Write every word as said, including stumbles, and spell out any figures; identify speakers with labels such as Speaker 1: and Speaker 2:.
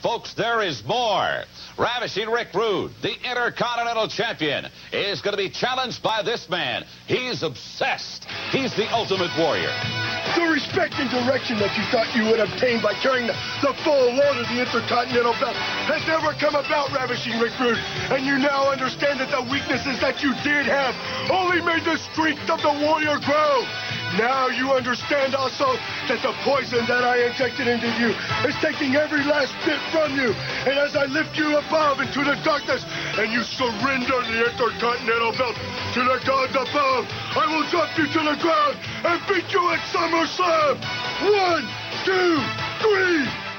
Speaker 1: Folks, there is more. Ravishing Rick Rude, the Intercontinental Champion, is going to be challenged by this man. He's obsessed. He's the Ultimate Warrior.
Speaker 2: The respect and direction that you thought you would obtain by carrying the, the full load of the Intercontinental belt has never come about, Ravishing Rick Rude. And you now understand that the weaknesses that you did have only made the strength of the warrior grow. Now you understand also that the poison that I injected into you is taking every last bit from you. And as I lift you above into the darkness and you surrender the Intercontinental belt to the gods above, I will drop you to the ground and beat you at Summerslam. One, two, three.